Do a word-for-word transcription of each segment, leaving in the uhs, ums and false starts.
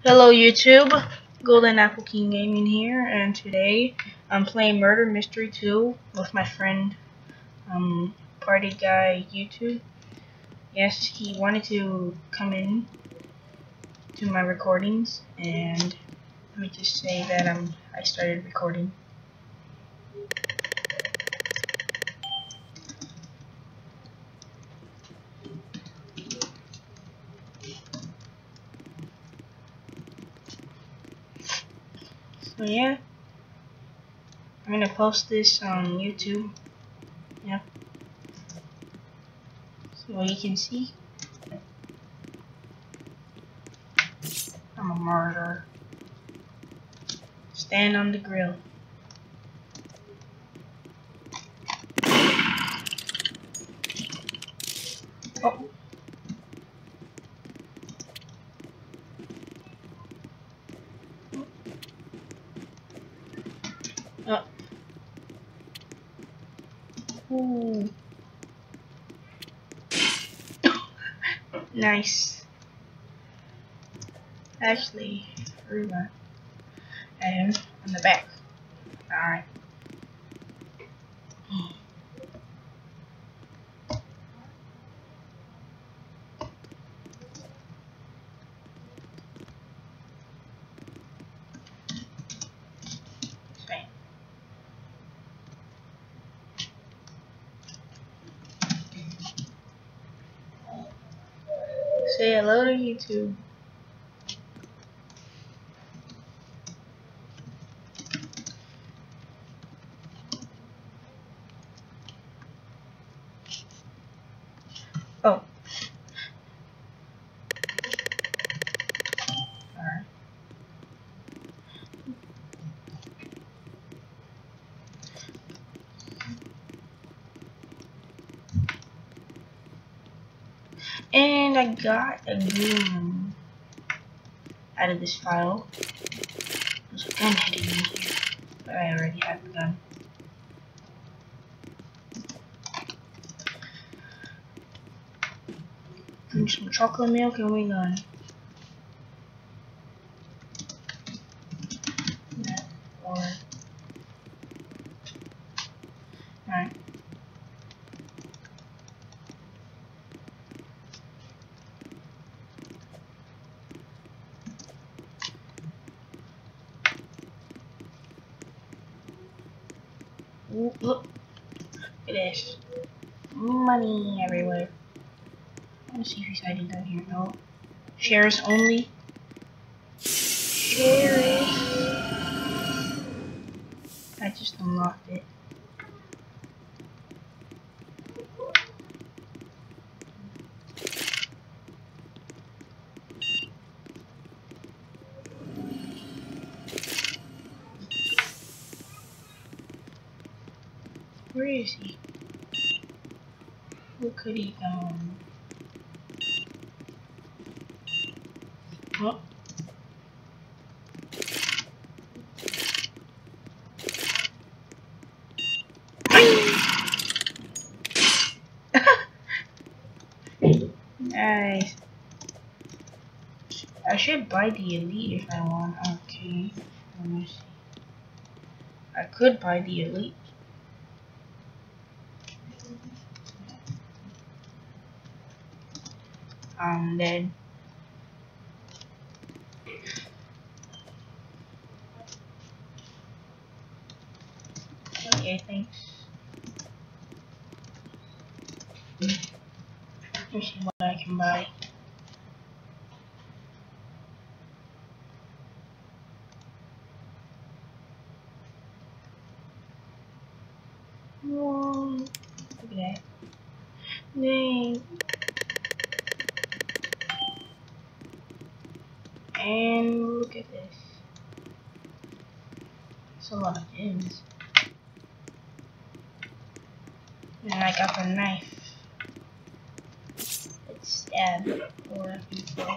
Hello YouTube, Golden Apple King Gaming here, and today I'm playing Murder Mystery two with my friend, um, Party Guy YouTube. Yes, he wanted to come in to my recordings, and let me just say that um, I started recording. So yeah, I'm gonna post this on YouTube. Yeah, so you can see I'm a murderer. Stand on the grill. Oh. Oh. Ooh. Nice. Actually, rewind. And on the back. Alright. Same. Say hello to YouTube. Oh. Alright. And I got a gun out of this file. There's a gun hidden in here, but I already have the gun. Drink some chocolate milk and we done. Yeah, or alright. Ooh, look. Look at this. Money everywhere. Let's see if he's hiding down here. No. Shares only. Shares. I just unlocked it. Where is he? Where could he go? Oh. Nice. I should buy the elite if I want. Okay. Let me see. I could buy the elite. Um, then. Okay, thanks. Let me see what I can buy. Whoa, look at that. Dang. And look at this. It's a lot of gems. And I got the knife. Let's stab or people.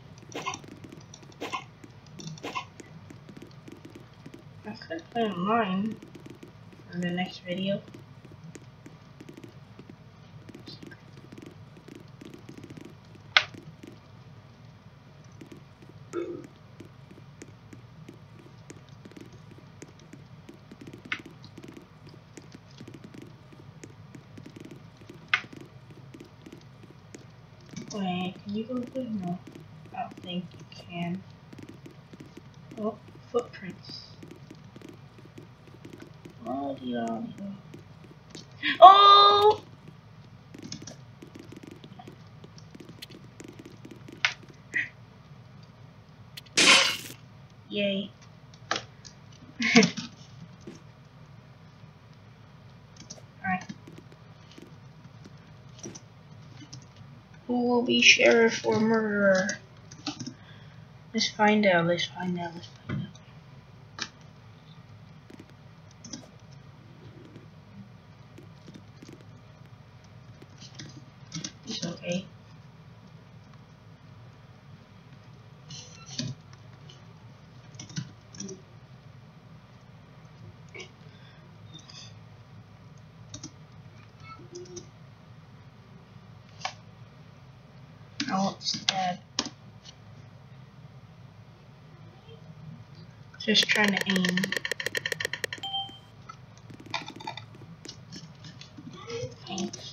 I could play online for the next video. Wait, can you go good? No, I don't think you can. Oh, footprints. Audio, audio. Oh! Yay. Alright. Who will be sheriff or murderer? Let's find out, let's find out, let's find out. It's okay. I won't stab. Just trying to aim. Thanks.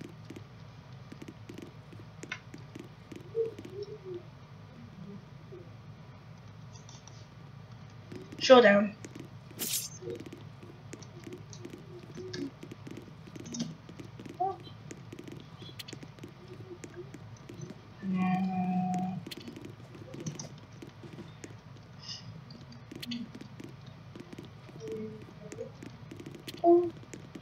Showdown. No. Oh.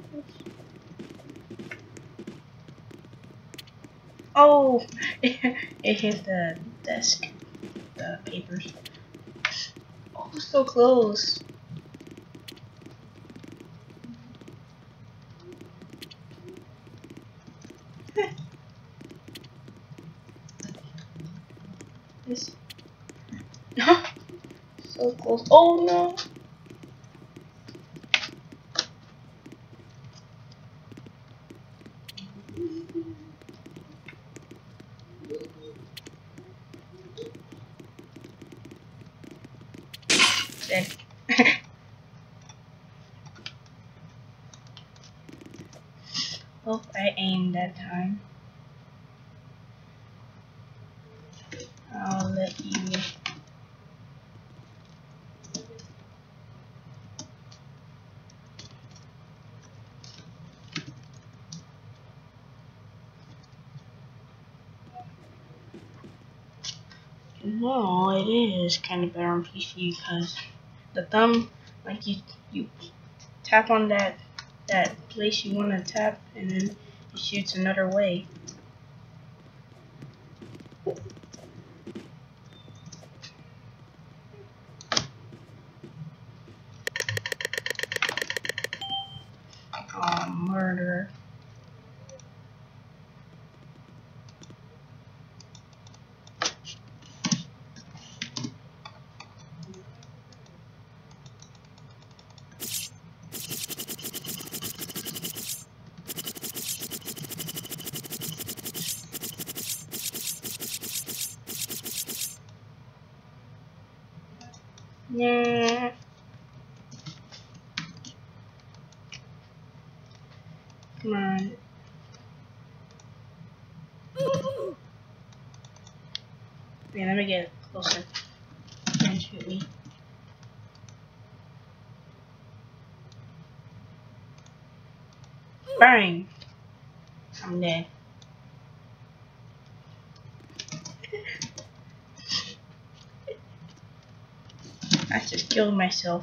Oh, it, it hit the desk, the papers. Oh, so close. This. So close. Oh no. Dead. Hope I aimed that time. I'll let you. No, it is kind of better on P C because the thumb, like you, you tap on that that place you want to tap, and then it shoots another way. Oh, murder. Nah. Come on. Man, let me get closer. Don't shoot me. Bang! I'm dead. I just killed myself.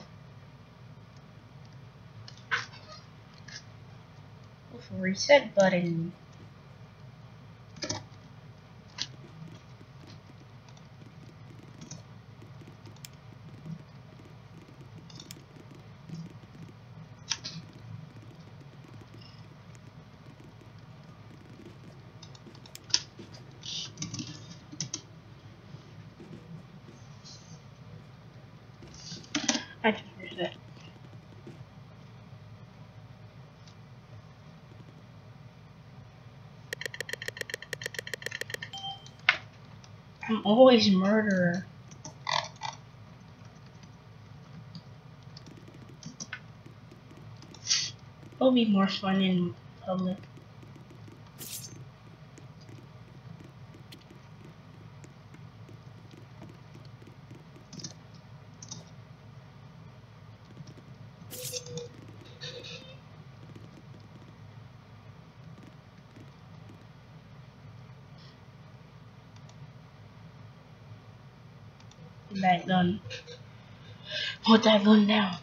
With a reset button. I just reset. I'm always murderer. It'll be more fun in public. that gun. Put that gun down.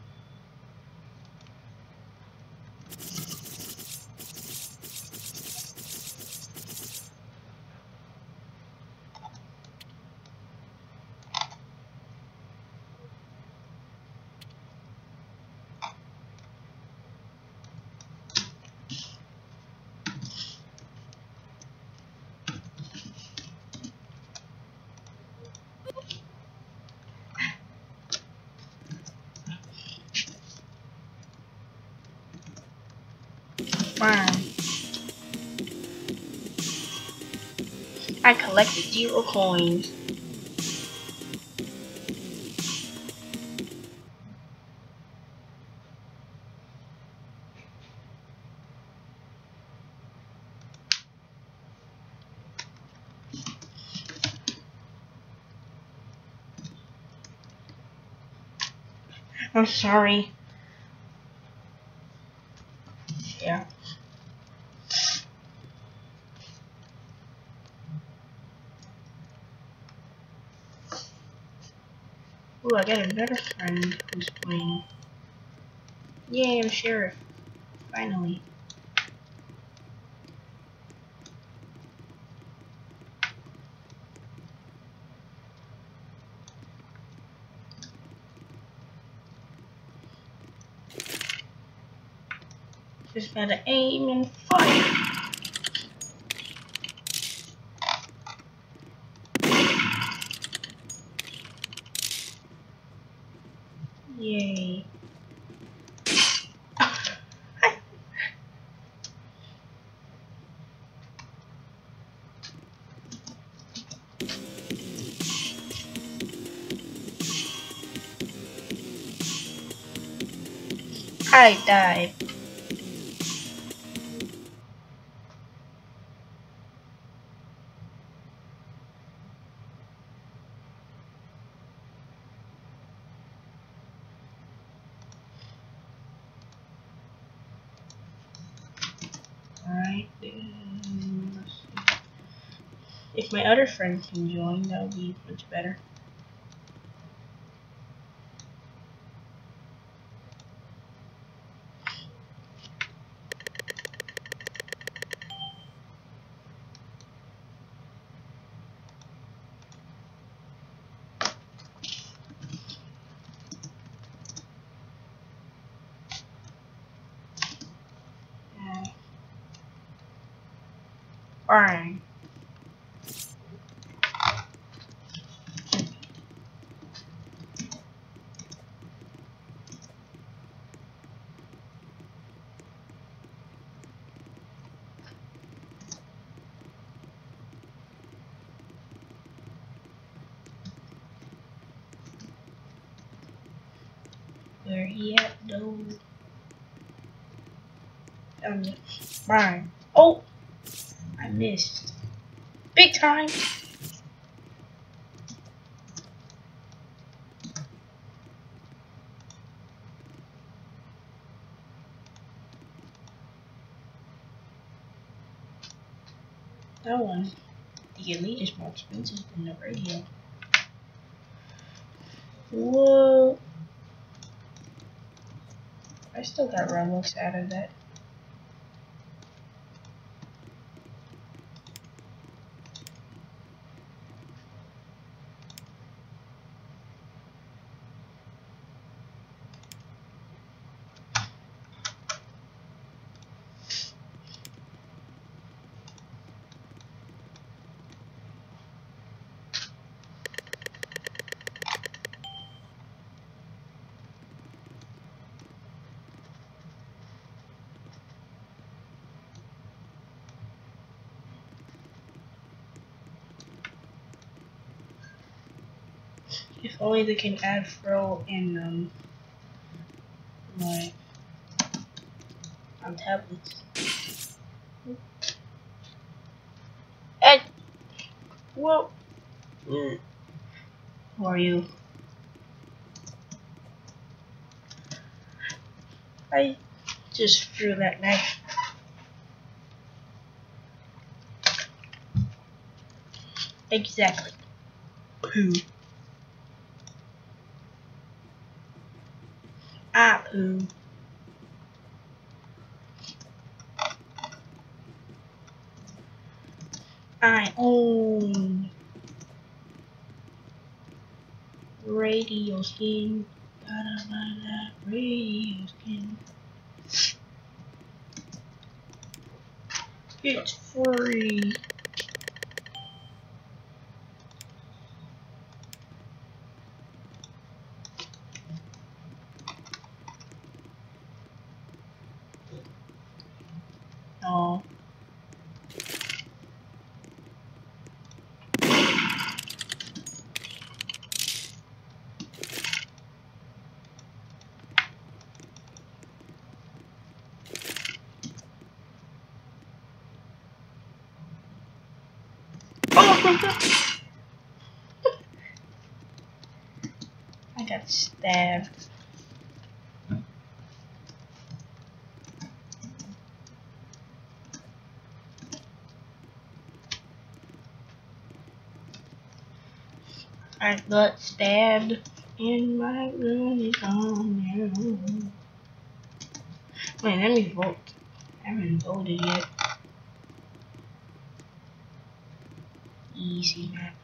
Fine. I collected zero coins. I'm sorry. Yeah. Ooh, I got another friend who's playing. Yay, I'm sheriff. Finally. Just gotta aim and fire. Yay. I died. Alright, then let's see. If my other friend can join, that would be much better. Alright. Where he at though? Um, fine. Oh! I missed. Big time! That one. The Elite is more expensive than the radio. Whoa! I still got Robux out of that. If only they can add Fro in um my on tablets. Ed, whoa. Mm. Who are you? I just threw that knife. Exactly. Pooh. Ah, poo. I own radio skin. Gotta buy that radio skin. It's free. Oh. Oh, I got stabbed. I got stabbed and my gun is on now. Wait, let me vote. I haven't voted yet. Easy map.